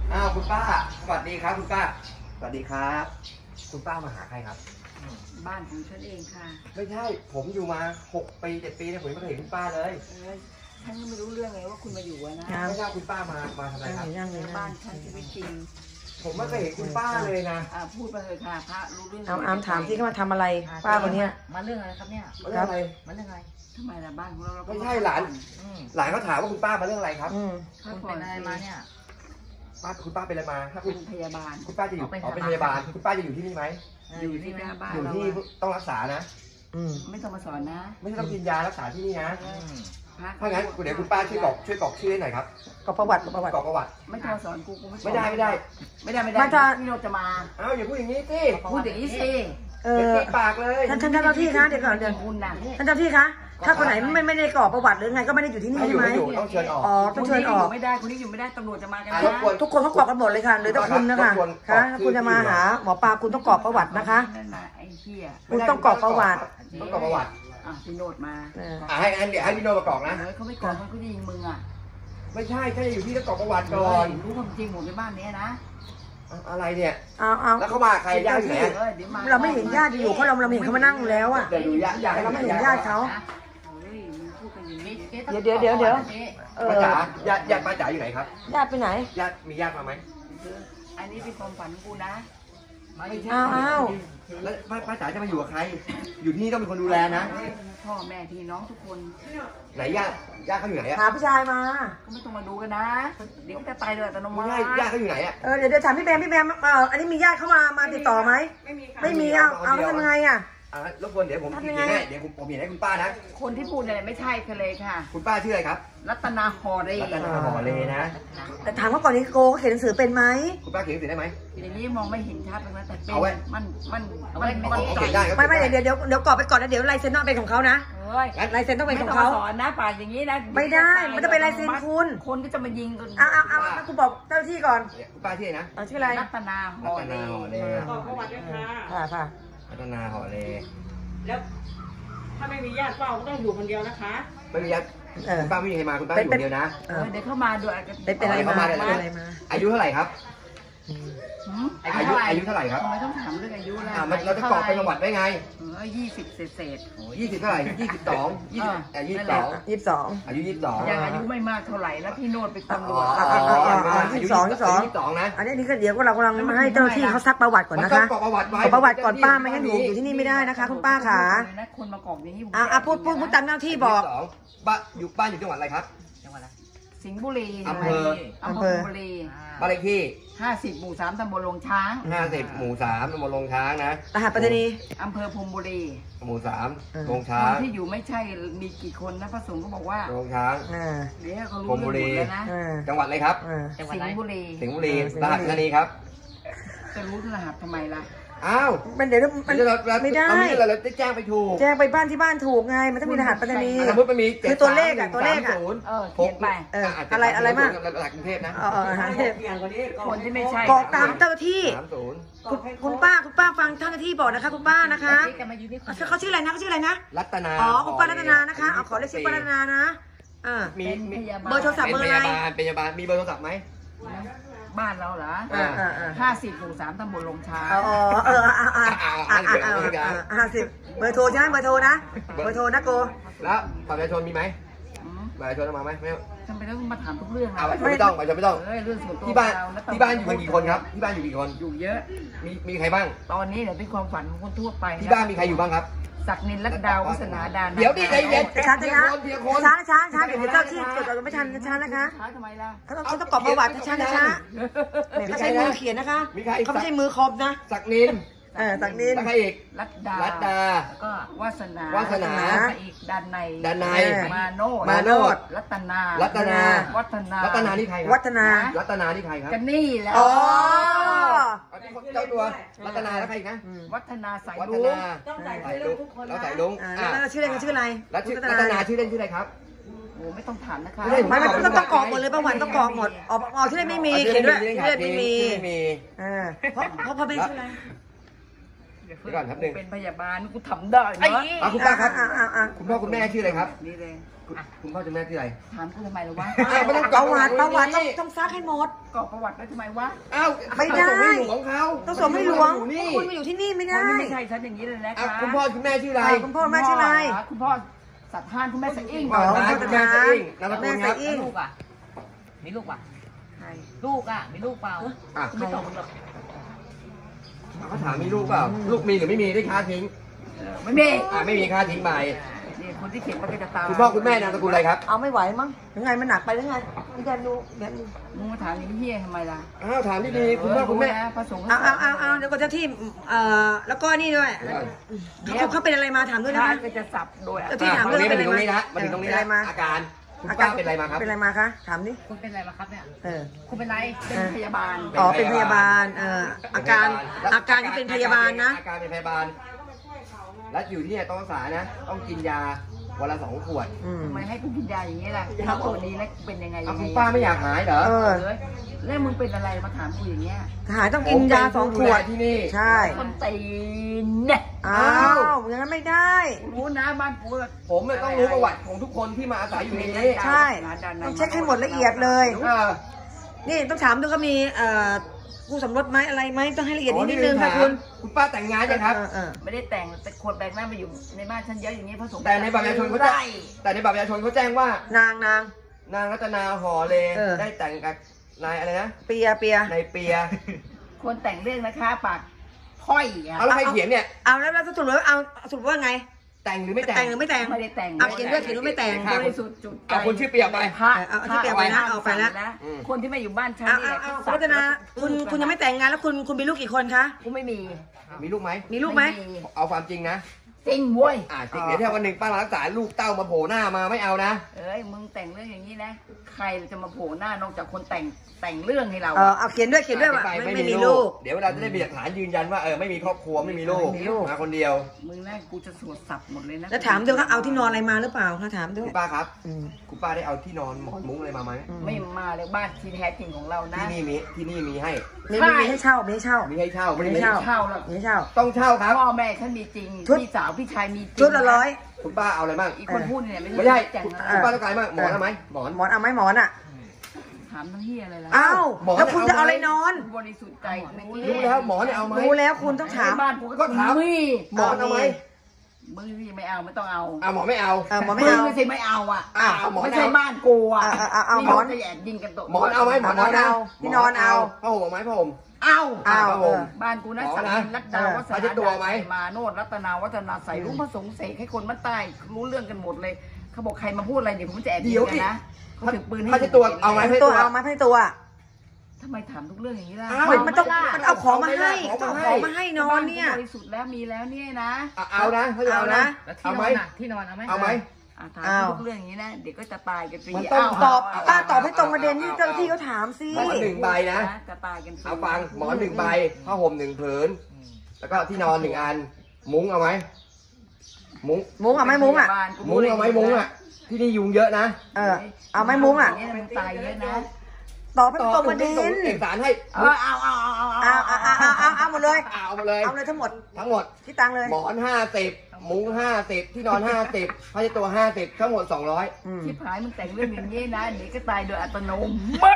คุณป้าสวัสดีครับคุณป้าสวัสดีครับคุณป้ามาหาใครครับบ้านของฉันเองค่ะไม่ใช่ผมอยู่มา6 ปี7 ปีเนี่ยผมไม่เคยเห็นคุณป้าเลยฉันก็ไม่รู้เรื่องไงว่าคุณมาอยู่นะไม่ใช่คุณป้ามาทำอะไรครับบ้านฉันชีวิตจริงผมไม่เคยเห็นคุณป้าเลยนะพูดไปเลยค่ะพระรู้เรื่องถามที่เขามาทำอะไรป้าคนนี้มาเรื่องอะไรครับเนี่ยมาเรื่องอะไรมาเรื่องอะไรทำไมล่ะบ้านของเราไม่ใช่หลานเขาถามว่าคุณป้ามาเรื่องอะไรครับคุณเป็นอะไรมาเนี่ยคุณป้าเป็นอะไรมาถ้าคุณพยาบาลคุณป้าจะอยู่เป็นพยาบาลคุณป้าจะอยู่ที่นี่ไหมอยู่ที่บ้านอยู่ที่ต้องรักษานะไม่ต้องมาสอนนะไม่ต้องกินยารักษาที่นี่นะถ้างั้นเดี๋ยวคุณป้าช่วยกรอกชื่อให้หน่อยครับกรอกประวัติกรอกประวัติไม่ต้องสอนกูไม่ได้พี่โนจะมาอย่าพูดอย่างนี้สิพูดอย่างนี้สิติดปากเลยท่านเจ้าที่คะเดี๋ยวก่อนคุณนะท่านเจ้าที่คะถ้าคนไหนไม่ได้กรอกประวัติหรือไงก็ไม่ได้อยู่ที่นี่ใช่ไหมต้องเชิญออกต้องเชิญออกไม่ได้คนนี้อยู่ไม่ได้ตำรวจจะมากันนะทุกคนเขากรอกกันหมดเลยค่ะหรือแต่คุณนะคะถ้าคุณจะมาหาหมอปลาคุณต้องกรอกประวัตินะคะคุณต้องกรอกประวัติพี่โนดมาเดี๋ยวให้พี่โนดมากรอกนะเขาไม่กรอกเขาจะยิงมึงอ่ะไม่ใช่ถ้าจะอยู่ที่ต้องกรอกประวัติก่อนรู้ความจริงผมในบ้านนี้นะอะไรเนี่ยเอาแล้วเขามาใครญาติไหนเราไม่เห็นญาติอยู่เพราะเราเห็นเขามานั่งแล้วอ่ะเราไม่เห็นญาติเขาเดี๋ยวป้าจ๋าญาติป้าจ๋าอยู่ไหนครับญาติไปไหนมีญาติมาไหมอันนี้เป็นความฝันกูนะไม่ใช่แล้วป้าจ๋าจะมาอยู่กับใครอยู่ที่นี่ต้องเป็นคนดูแลนะพ่อแม่พี่น้องทุกคนไหนญาติเขาอยู่ไหนอะหาผู้ชายมาก็ไม่ต้องมาดูกันนะเดี๋ยวจะตายเลยอัตโนมัติญาติเขาอยู่ไหนอะเดี๋ยวถามพี่แบมอันนี้มีญาติเขามาติดต่อไหมไม่มีเอาทำไงอะรบกวนเดี๋ยวผมเขียนให้เดี๋ยวผมเขียนให้คุณป้านะคนที่พูดอะไรไม่ใช่เลยค่ะคุณป้าชื่ออะไรครับรัตนาหอเรรัตนาหอเรนะแต่ถามว่าก่อนนี้โกเขาเขียนหนังสือเป็นไหมคุณป้าเขียนหนังสือได้ไหมอย่างนี้มองไม่เห็นชัดเลยนะแต่เป็นมันไม่เดี๋ยวกรอกไปก่อนนะเดี๋ยวลายเซ็นต้องเป็นของเขานะลายเซ็นต้องเป็นของเขาสอนนะป่าอย่างนี้นะไม่ได้มันจะเป็นลายเซ็นคนก็จะมายิงกันเอาคุณบอกเจ้าที่ก่อนคุณป้าชื่อนะชื่ออะไรรัตนาหอเรกรอกประวัติด้วยค่ะรัตนาหอเรแล้วถ้าไม่มีญาติเฝ้าก็ต้องอยู่คนเดียวนะคะไม่มีญาติคุณป้าไม่มีใครมาคุณป้าอยู่คนเดียวนะเดี๋ยวเข้ามาด้วยเป็นอะไรมาอายุเท่าไหร่ครับอายุเท่าไหร่ครับทำไมต้องถามเรื่องอายุล่ะเราจะกรอกเป็นประวัติได้ไง 20เศษ 20เท่าไหร่22อายุ22อายุ22 ยังอายุไม่มากเท่าไหร่แล้วพี่โนดเป็นตำรวจ 22นะอันนี้ก็เดี๋ยวเรากำลังมาให้เจ้าที่เขาซักประวัติก่อนนะคะกรอกประวัติไว้ประวัติก่อนป้าไม่งั้นอยู่ที่นี่ไม่ได้นะคะคุณป้าขาคนมากรอกอย่างนี้พูดตามหน้าที่บอกบ้านอยู่จังหวัดอะไรครับจังหวัดอะไรสิงห์บุรีอำเภอบุรีบ้านเลขที่ 50 หมู่ 3 ตำบลลงช้าง 50 หมู่ 3 ตำบลลงช้างนะรหัสไปรษณีย์อำเภอพรมบุรีหมู่ 3 ลงช้างที่อยู่ไม่ใช่มีกี่คนนะพระสงฆ์ก็บอกว่าลงช้างเดี๋ยวเขารู้เรื่องหมดแล้วนะจังหวัดอะไรครับสิงห์บุรีรหัสไปรษณีย์ครับจะรู้รหัสทำไมล่ะมันเดี๋ยวมันไม่ได้เราจะแจ้งไปถูกแจ้งไปบ้านที่บ้านถูกไงมันต้องมีรหัสไปรษณีย์สมมติมันมีคือตัวเลขเขียนไปอะไรมากหลักกรุงเทพนะคนที่ไม่ใช่กรอกตามเจ้าที่คุณป้าฟังเจ้าหน้าที่บอกนะคะคุณป้านะคะเขาชื่ออะไรนะรัตนาคุณป้ารัตนานะคะขอเรียกชื่อป้ารัตนานะมีเบอร์โทรศัพท์เบอร์อะไรเป็นพยาบาลมีเบอร์โทรศัพท์ไหมบ้านเราเหรอ50 หมู่ 3 ตำบลลงช้าง 50เบอร์โทรใช่ไหมเบอร์โทรนะโกแล้วบัตรประชาชนมีไหมบัตรประชาชนมาไหมไม่ทำไมต้องมาถามทุกเรื่องไม่ต้องเรื่องส่วนตัวที่บ้านอยู่กี่คนครับที่บ้านอยู่กี่คนอยู่เยอะมีใครบ้างตอนนี้เนี่ยเป็นความฝันของคนทั่วไปที่บ้านมีใครอยู่บ้างครับศักดิ์นินรัตดาวัฒนาดานเดี๋ยวดิใจเย็นช้าเดี๋ยวเดี๋ยวเจ้าที่จดไม่ทันช้านะคะทำไมล่ะเขาต้องกรอกประวัติช้าไม่ใช่มือเขียนนะคะเขาไม่ใช่มือคอมนะศักดิ์นินศักดิ์นินแล้วใครอีกรัตดาก็วาสนาอีกด้านในมาโนดรัตนาวัฒนานี่ใครครับรัตนานี่ใครครับกันนี่แหละเจ้าตัวรัตนาแล้วใครอีกนะวัฒนาสายลุงต้องใส่ชื่อทุกคนแล้วใส่ลุงแล้วชื่ออะไรชื่ออะไรรัตนาชื่อเล่นชื่ออะไรครับโอ้ไม่ต้องถามนะคะไม่ต้องกรอกหมดเลยประวัติต้องกรอกหมดชื่อเล่นไม่มีเขียนด้วยชื่อเล่นไม่มีเพราะเป็นชื่ออะไรเดี๋ยวก่อนครับหนึ่งเป็นพยาบาลกูทำได้เนาะคุณป้าครับอ่ะคุณพ่อคุณแม่ชื่ออะไรครับนี่เลยคุณพ่อคุณแม่ชื่ออะไรถามกูทำไมล่ะวะไม่ต้องประวัติต้องซักให้หมดกรอกประวัติไว้ทำไมวะอ้าวไม่ได้ส่งให้หลวงเขาต้องสวมให้หลวงอยู่นี่คุณมาอยู่ที่นี่ไม่ได้มันไม่ใช่ฉันอย่างนี้เลยนะอ่ะคะคุณพ่อคุณแม่ชื่ออะไรคุณพ่อแม่ชื่ออะไรคุณพ่อสัตว์ท่านคุณแม่สะอิ่งอ๋อคุณแม่ชื่ออิงนามสกุลครับแม่สะอิ่งลูกอ่ะ มีลูกป่ะใครลูกอ่ะ มีลูกเปล่าอ่ะไม่ตอบหรอกเขาถามมีลูกเปล่า ลูกมีหรือไม่มีได้ค่าทิ้งไม่มีไม่มีค่าทิ้งไปนี่คนที่เขียนมันก็จะตามคุณพ่อคุณแม่นามสกุลอะไรครับเอาไม่ไหวมั้งยังไงมันหนักไปหรือไงนี่กันดูเดี๋ยวมึงมาถามอย่างนี้เฮียทำไมล่ะอ้าวถามดีๆคุณพ่อคุณแม่พระสงฆ์เอาเดี๋ยวก็เจ้าที่แล้วก็นี่ด้วยเขาเป็นอะไรมาถามด้วยพนะระคะก็จะสับโดยที่ถามมาถึงตรงนี้นะมาถึงตรงนี้นะอาการคุณป้าเป็นอะไรมาครับเป็นอะไรมาคะถามดิคุณเป็นอะไรมาครับเนี่ยคุณเป็นไรเป็นพยาบาลอ๋อเป็นพยาบาลอาการที่เป็นพยาบาลนะอาการเป็นพยาบาล และอยู่ที่เนี่ยต้องรักษานะ ต้องกินยาวันละ2 ขวดทำไมให้กูกินยาอย่างนี้ล่ะถ้าตัวนี้แล้วเป็นยังไงเอาคุณป้าไม่อยากหายเหรอแล้วมึงเป็นอะไรมาถามกูอย่างเงี้ยหายต้องกินยา2 ขวดที่นี่ใช่คนตีนเนี่ยอ้าวอย่างนั้นไม่ได้รู้นะบ้านกูผมเนี่ยต้องรู้ประวัติของทุกคนที่มาอาศัยอยู่ในนี้ใช่ต้องเช็คให้หมดละเอียดเลย นี่ต้องถามด้วยก็มีคู่สมรสไหมอะไรไหมต้องให้ละเอียดนิดนึงค่ะคุณคุณป้าแต่งงานยังครับไม่ได้แต่งแต่คนแบกหน้ามาอยู่ในบ้านฉันเยอะอย่างนี้พระสงฆ์แต่ในบัตรประชาชนเขาจะแต่ในบัตรประชาชนเขาแจ้งว่านางรัตนาหอเลได้แต่งกับนายอะไรนะเปียนายเปียคนแต่งเรื่องนะคะปากพ่อยอ่ะเอาแล้วใครเขียนเนี่ยเอาแล้วสรุปว่าสรุปว่าไงแต่งหรือไม่แต่งแต่งหรือไม่แต่งไม่ได้แต่งเอาเขียนด้วยเขียนด้วยไม่แต่งบริสุทธิ์จุดเอาคนชื่อเปียไปพระเอาที่เปียไปนะเอาไปนะคนที่มาอยู่บ้านฉันเอารัตนาคุณยังไม่แต่งงานแล้วคุณมีลูกกี่คนคะกูไม่มีมีลูกไหมมีลูกไหมเอาความจริงนะจริงเว้ยจริงเดี๋ยวถ้าวันหนึ่งป้ารักษาลูกเต้ามาโผล่หน้ามาไม่เอานะเอ้ยมึงแต่งเรื่องอย่างนี้นะใครจะมาโผล่หน้านอกจากคนแต่งเรื่องให้เราเอาเขียนด้วยว่าไม่มีลูกเดี๋ยวเวลาจะได้มีหลักฐานยืนยันว่าไม่มีครอบครัวไม่มีลูกไม่มีลูกมาคนเดียวมึงน่ากูจะสวดสับหมดเลยนะแล้วถามด้วยว่าเอาที่นอนอะไรมาหรือเปล่าคะถามด้วยคุณป้าครับคุณป้าได้เอาที่นอนหมอนมุ้งอะไรมาไหมไม่มาเลยบ้านที่แท้จริงของเรานะที่นี่มีให้มีให้เช่ามีให้เช่ามีให้เช่าไม่ได้ไม่ไม่เช่าเช่าหรอกมีให้เช่าต้องเช่าครับพ่อแม่ฉันมีจริงชุดพี่สาวพี่ชายมีจริงชุดละร้อยคุณป้าเอาอะไรบ้างอีกคนพูดเนี่ยไม่ใช่แต่งคุณป้าต้องการบ้างหมอนเอาไหมหมอนหมอนเอาไหมหมอนอ่ะถามทั้งเฮียอะไรล่ะอ้าวแล้วคุณจะเอาอะไรนอนบริสุทธิ์ใจรู้แล้วหมอนเนี่ยเอาไหมรู้แล้วคุณต้องถามบ้านกูก็ก็ถามมีหมอนเอาไหมมึงไม่เอาไม่ต้องเอาหมอนไม่เอาหมอนมึไม่งเอาไม่ใช่ไม่เอาอ่ะหมอนไม่เอาใช่บ้านกูอ่ะเอาหมอนจะแย่ยิงกันตัวหมอนเอาไหมหมอนเอานะที่นอนเอาผ้าห่มเอาไหมผ้าห่มเอาเอาบ้านกูนะหมอสันะรัตดาวัฒเอาที่ตัวไหมมาโนดรัตนาวัฒนาใส่รู้พระสงฆ์เสกให้คนมันใต้รู้เรื่องกันหมดเลยเขาบอกใครมาพูดอะไรเดี๋ยวผมจะแอบยิงกันนะเขาถือปืนให้ผ้าเช็ดตัวเอาไหมให้ตัวเอาไหมให้ตัวทำไมถามทุกเรื่องอย่างนี้ล่ะมันต้องมันเอาของมาให้เอาของมาให้นอนเนี่ยบริสุทธิ์แล้วมีแล้วเนี่ยนะเอานะเขาจะเอานะแล้วที่เอานไหมอนอ่ะ ที่นอนเอาไหมเอาไหมถามทุกเรื่องอย่างนี้นะเดี๋ยวก็จะตายกันฟรีมันต้องตอบป้าตอบให้ตรงประเด็นที่เจ้าหน้าที่เขาถามสิหมอน1 ใบนะจะตายกันฟรีเอาฟังหมอน1 ใบผ้าห่ม1 ผืนแล้วก็ที่นอน1 อันมุ้งเอาไหมมุ้งมุ้งเอาไหมมุ้งอ่ะมุ้งเอาไหมมุ้งอ่ะที่นี่ยุงเยอะนะเอาไหมมุ้งอ่ะมันตายเยอะนะตอบให้ตรงประเด็นเอกสารให้เอาหมดเลยเอามาเลยเอาเลยทั้งหมดทั้งหมดที่ตังเลยหมอน50มุ้ง50ที่นอน50ผ้าเช็ดตัว50ทั้งหมด200 ที่ผายมึงแต่งเรื่องอย่างนี้นะเดี๋ยวก็ตายโดยอัตโนมัติ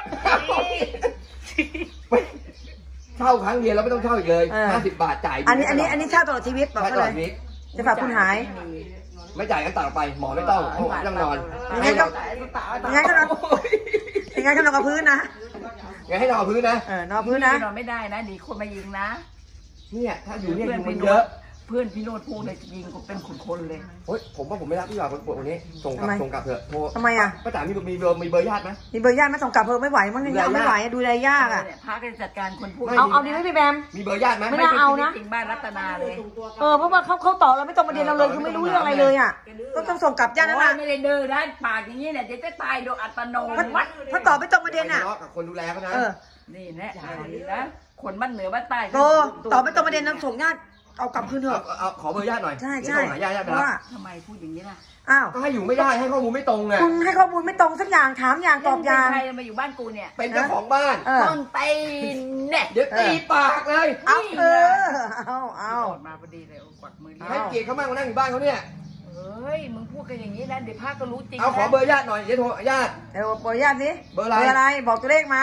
เช่าครั้งเดียวแล้วไม่ต้องเช่าอีกเลย50 บาทจ่ายอันนี้เช่าตลอดชีวิตบอกใช่เขาตลเลอดยชีวิตจะฝากคุณหายไม่จ่ายกันตัดออกไปหมอไม่ต้องเพราะว่าต้องนอนยังไงก็นอนยังไงก็นอนกับพื้นนะงั้นให้นอนกับพื้นนะนอนพื้นนะนอนไม่ได้นะดีคนมายิงนะเนี่ยถ้าอยู่เนี่ยยุงมันเยอะเพื่อนพี่โนดพูดเลยยิงกูเป็นคนเลยเฮ้ยผมว่าผมไม่รับพี่บ่าวคนนี้ส่งกลับเถอะโทรทำไมอ่ะป้าจ๋ามีเบอร์ญาติไหมมีเบอร์ญาติไม่ส่งกลับเพิ่มไม่ไหวมั้งยังไม่ไหวดูแลยากอ่ะพากันจัดการคนพูดเอาดีไหมพี่แบมมีเบอร์ญาติไหมไม่น่าเอานะจริงบ้านรัตนาเลยเพราะว่าเขาตอบเราไม่ตรงประเด็นเราเลยคือไม่รู้เรื่องอะไรเลยอ่ะต้องส่งกลับญาตินั่นโอ้นะยไม่ได้เดินนะปากอย่างนี้เนี่ยเดี๋ยวจะตายโดยอัตโนมัติเพราะตอบไม่ตรงประเด็นอ่ะทะเลาะกับคนดูแลเขานะนี่แน่นะคนบ้านเหนือบ้านใต้ตอบไม่ตรงประเด็นนำส่งญาติเอากลับคืนเถอะเอาขอเบอร์ญาติหน่อยใช่เดี๋ยวโทรหาญาติไปรับว่าทำไมพูดอย่างนี้ล่ะอ้าวก็ให้อยู่ไม่ได้ให้ข้อมูลไม่ตรงไงคุณให้ข้อมูลไม่ตรงสักอย่างถามอย่างตอบอย่างใครมาอยู่บ้านกูเนี่ยเป็นเจ้าของบ้านเออต้นไปเนี่ยเดี๋ยวตีปากเลยเอาเอาโดดมาพอดีเลยกวักมือเรียให้กเกียรติเขาบ้างมานั่งอยู่บ้านเขาเนี่ยเฮ้ยมึงพูดกันอย่างนี้นะเดี๋ยวพาก็รู้จริงเอาขอเบอร์ญาติหน่อยเดี๋ยวโทรญาติเดี๋ยวบอกญาติสิเบอร์อะไรบอกตัวเลขมา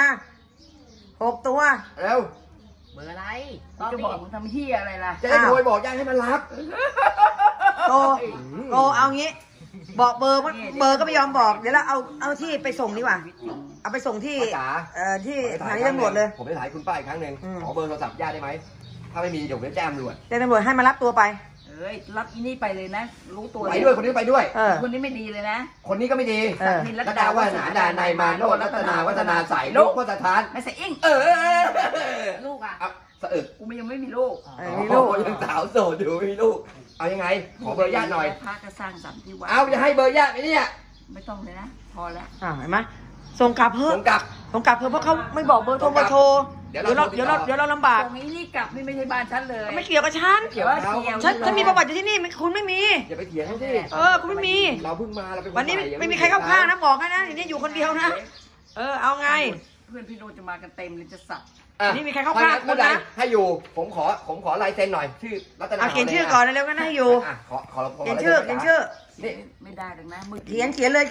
6 ตัวเร็วเบอร์อะไรกูจะบอกมึงทำเฮียอะไรล่ะจะได้โทรไปบอกญาติให้มันรับโตเอางี้ บอกเบอร์ก็ไม่ยอมบอกเดี๋ยวเราเอาที่ไปส่งดีกว่าเอาไปส่งที่จ๋าที่สถานีตำรวจเลยผมไปถ่ายคุณป้าอีกครั้งหนึ่งอืมขอเบอร์โทรศัพท์ญาติได้ไหมถ้าไม่มีเดี๋ยวผมจะแจ้งตำรวจเจ้าตำรวจให้มารับตัวไปเอ้ยรับอีนี่ไปเลยนะ รู้ตัวไปด้วยคนนี้ไปด้วยเออคนนี้ไม่ดีเลยนะคนนี้ก็ไม่ดีเออมินรัตดาวาสนาดานายมาโนรัตนาวัฒนาใสลูกพ่อสถานไม่ใส่อิงเออลูกอ่ะเอาสะอึกกูยังไม่มีลูกมีลูกโอ้ยังสาวโสดอยู่ไม่มีลูก เอายังไง ขอเบอร์ญาติหน่อยพระก็สร้างสรรค์ที่วัดเอาจะให้เบอร์ญาติไหมเนี่ยไม่ต้องเลยนะ พอแล้วเห็นไหมส่งกลับเพิ่ผม มกลับส่งกลับเพิ่เพราะเขาไม่บอกเบอร์โทรเบอร์โทรเดี๋เดี๋ยยว วเราเราลำบากตรงนี้นี่กลับนี่ไม่ใช่บ้านฉันเลยไม่เกี่ยวกับฉันเกี่ยวว่าเกี่ยวฉันมีประวัติอยู่ที่นี่คุณไม่มีอย่าไปเถียงเขาสิคุณไม่มีเราเพิ่งมาเราเป็นควันนี้ใหไม่มีใครเข้าข้างนะบอกให้นะทีนี้อยู่คนเดียวนะเอาไงเพื่อนพี่โนจะมากันเต็มเลยจะสับอ่ะนี่มีใครเข้าข้างคุณนะให้อยู่ ผมขอลายเซ็นหน่อย ชื่อรัตนาเขียนชื่อก่อนเร็วๆกันให้อยู่อ่ะขอเขียนชื่อนี่ไม่ได้หรอกนะมึงเขียนเลย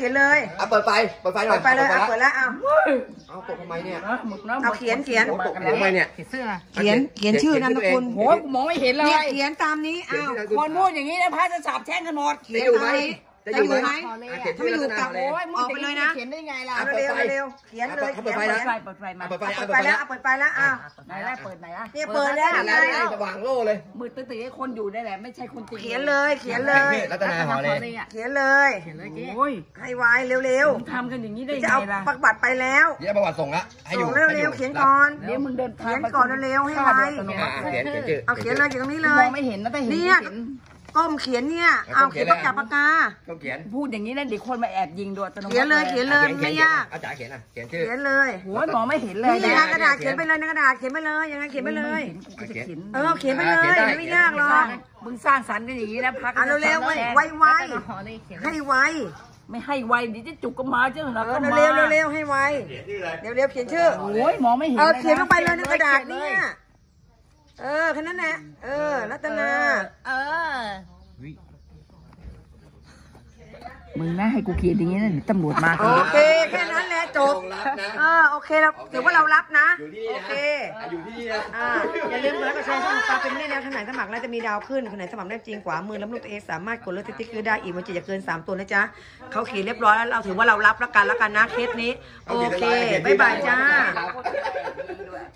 อ่ะเปิดไฟหน่อยไปเลยเปิดแล้วเอาเอาเปิดทำไมเนี่ยหมึกนะเอาเขียนโอ้ตกทำไมเนี่ยเขียนเสื้อเขียนชื่อนามสกุลโอ้ยกูมองไม่เห็นเลเนี่ยยเขียนตามนี้อ้าวคนพูดอย่างนี้นะพระจะสาบแช่งกันหมดเขียนตามนี้จะอยู่ไหมถ้าไม่อยู่กลับโอ้ยมึงออกไปเลยนะเขียนได้ไงล่ะเร็วเขียนเลยเปิดไฟมาเปิดไฟเปิดไปแล้วเปิดไปแล้วอ้าวไหนล่ะเปิดไหนล่ะเนี่ยเปิดแล้วอะไรสว่างโล่เลยมืดตื้อๆให้คนอยู่ได้แหละไม่ใช่คนจริงเขียนเลยรัตนาหอเลยเขียนเลยโอ้ยให้ไวเร็วมึงทำกันอย่างนี้ได้ๆไงจะเอาล่ะปักบัตรไปแล้วเดี๋ยวประวัติส่งละให้อยู่ส่งเร็วๆเขียนก่อนเดี๋ยวมึงเดินทางเขียนก่อนเร็วๆให้ไวเขียนชื่อเอาเขียนเลยอยู่ตรงนี้เลมยองไม่เห็นนะแต่เห็นเนี่ย ก้มเขียนเนี่ยเอาเขียนปากกาปากกาต้องเขียนพูดอย่างนี้นะเดี๋ยวคนมาแอบยิงด้วยอัตโนมัติเขียนเลยไม่ยากอาจารย์เขียนเขียนชื่อเขียนเลยโอ้ยมองไม่เห็นเลยนี่นะกระดาษเขียนไปเลยในกระดาษเขียนไปเลยยังไงเขียนไปเลยกูก็จะเขียนเขียนไปเลยไม่ยากหรอกมึงสร้างสรรค์กันอย่างนี้นะพักเอาเร็วๆไวหอเลยเขียนให้ไวไม่ให้ไวเดี๋ยวจะจุกก็มาเจ้าหน้าก็มาเร็วให้ไวเร็วเขียนชื่อโอ้ยมองไม่เห็นเขียนลงไปเลยในกระดาษเนี่ยแค่นั้นแหละรัตนามึงนะให้กูเขียนอย่างนี้นะเดี๋ยวตำรวจมาโอเคแค่นั้นแหละจบโอเคเราถือว่าเรารับนะโอเคอยู่ที่นี่นะอย่าลืมกดไลค์กดแชร์ช่องปลาเป็นนี่นะขนาดสมัครแล้วจะมีดาวขึ้นขนาดสมัครได้จริงขวามือแล้วลูกตัวเองสามารถกดเลือกติ๊กคือได้อีกมันจะอย่าเกิน3ตัวนะจ๊ะเขาเขียนเรียบร้อยแล้วเราถือว่าเรารับแล้วกันนะเคสนี้โอเคบ๊ายบายจ้า